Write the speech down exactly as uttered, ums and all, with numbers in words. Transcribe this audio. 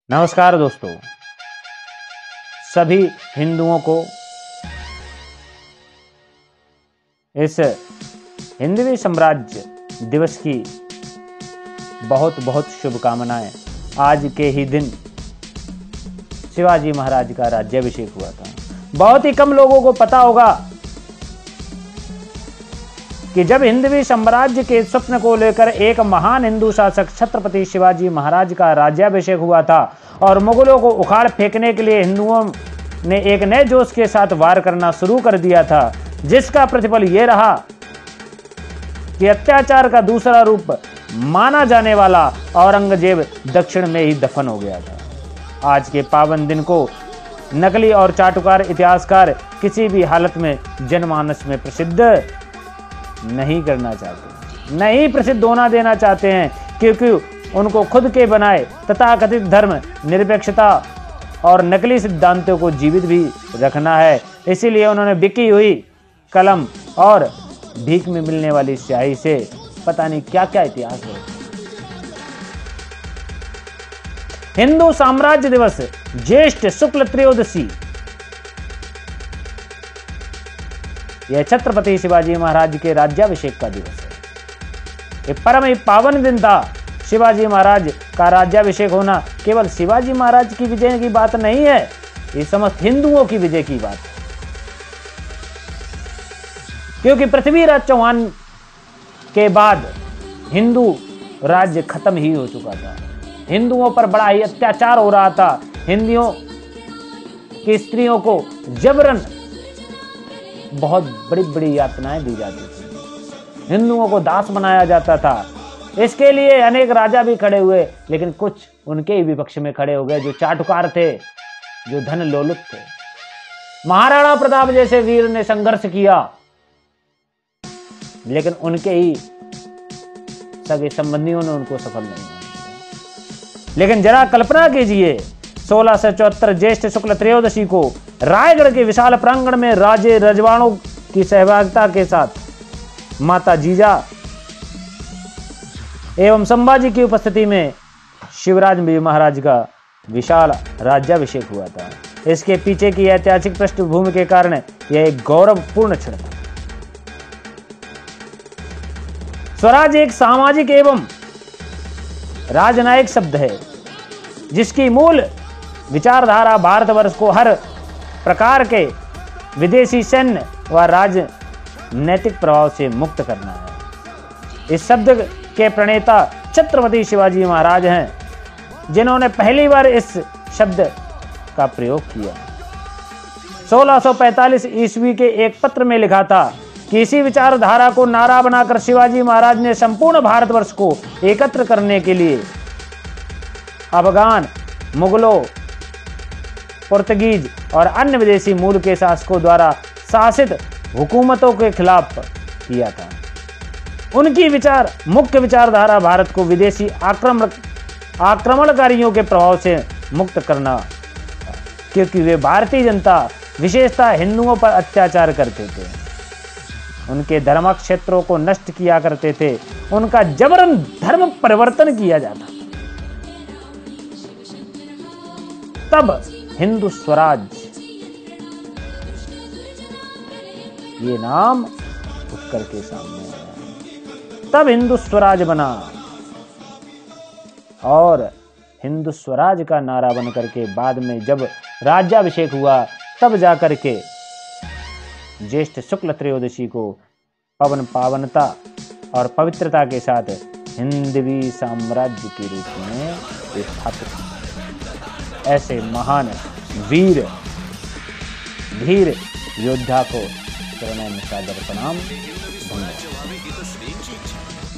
नमस्कार दोस्तों, सभी हिंदुओं को इस हिंदवी साम्राज्य दिवस की बहुत बहुत शुभकामनाएं। आज के ही दिन शिवाजी महाराज का राज्याभिषेक हुआ था। बहुत ही कम लोगों को पता होगा कि जब हिंदवी साम्राज्य के स्वप्न को लेकर एक महान हिंदू शासक छत्रपति शिवाजी महाराज का राज्याभिषेक हुआ था और मुगलों को उखाड़ फेंकने के लिए हिंदुओं ने एक नए जोश के साथ वार करना शुरू कर दिया था, जिसका प्रतिफल यह रहा कि अत्याचार का दूसरा रूप माना जाने वाला औरंगजेब दक्षिण में ही दफन हो गया था। आज के पावन दिन को नकली और चाटुकार इतिहासकार किसी भी हालत में जनमानस में प्रसिद्ध नहीं करना चाहते, नहीं प्रसिद्ध होना देना चाहते हैं, क्योंकि उनको खुद के बनाए तथाकथित धर्म निरपेक्षता और नकली सिद्धांतों को जीवित भी रखना है। इसीलिए उन्होंने बिकी हुई कलम और भीख में मिलने वाली स्याही से पता नहीं क्या क्या इतिहास है। हिंदू साम्राज्य दिवस ज्येष्ठ शुक्ल त्रयोदशी, यह छत्रपति शिवाजी महाराज के राज्याभिषेक का दिवस है। यह परम ही पावन दिन था। शिवाजी महाराज का राज्याभिषेक होना केवल शिवाजी महाराज की विजय की बात नहीं है, ये समस्त हिंदुओं की विजय की बात है। क्योंकि पृथ्वीराज चौहान के बाद हिंदू राज्य खत्म ही हो चुका था। हिंदुओं पर बड़ा ही अत्याचार हो रहा था। हिंदुओं की स्त्रियों को जबरन बहुत बड़ी बड़ी यातनाएं दी जाती थी, हिंदुओं को दास बनाया जाता था। इसके लिए अनेक राजा भी खड़े हुए, लेकिन कुछ उनके ही विपक्ष में खड़े हो गए जो चाटुकार थे, जो धन लोलुप थे। महाराणा प्रताप जैसे वीर ने संघर्ष किया, लेकिन उनके ही सगे संबंधियों ने उनको सफल नहीं किया। लेकिन जरा कल्पना कीजिए, सोलह सौ चौहत्तर ज्येष्ठ शुक्ल त्रयोदशी को रायगढ़ के विशाल प्रांगण में राजे रजवाड़ों की सहभागिता के साथ माता जीजा एवं संभाजी की उपस्थिति में शिवराज महाराज का विशाल राज्याभिषेक हुआ था। इसके पीछे की ऐतिहासिक पृष्ठभूमि के कारण यह एक गौरवपूर्ण क्षण था। स्वराज एक सामाजिक एवं राजनयिक शब्द है, जिसकी मूल विचारधारा भारतवर्ष को हर प्रकार के विदेशी सैन्य व राजनैतिक प्रभाव से मुक्त करना है। इस शब्द के प्रणेता छत्रपति शिवाजी महाराज हैं, जिन्होंने पहली बार इस शब्द का प्रयोग किया। सोलह सौ पैंतालीस ईस्वी के एक पत्र में लिखा था कि इसी विचारधारा को नारा बनाकर शिवाजी महाराज ने संपूर्ण भारतवर्ष को एकत्र करने के लिए अफगान, मुगलों, पुर्तगीज और अन्य विदेशी मूल के शासकों द्वारा शासित हुकूमतों के खिलाफ किया था। उनकी विचार मुख्य विचारधारा भारत को विदेशी आक्रमण आक्रमणकारियों के प्रभाव से मुक्त करना, क्योंकि वे भारतीय जनता विशेषतः हिंदुओं पर अत्याचार करते थे, उनके धर्म क्षेत्रों को नष्ट किया करते थे, उनका जबरन धर्म परिवर्तन किया जाता। तब हिंदू स्वराज ये नाम उठ करके सामने आया। तब हिंदू स्वराज बना और हिंदू स्वराज का नारा बन करके बाद में जब राज्याभिषेक हुआ, तब जाकर के ज्येष्ठ शुक्ल त्रयोदशी को पवन पावनता और पवित्रता के साथ हिंदवी साम्राज्य के रूप में स्थापित। ऐसे महान वीर धीर योद्धा को चरणों में सादर प्रणाम। धन्यवाद।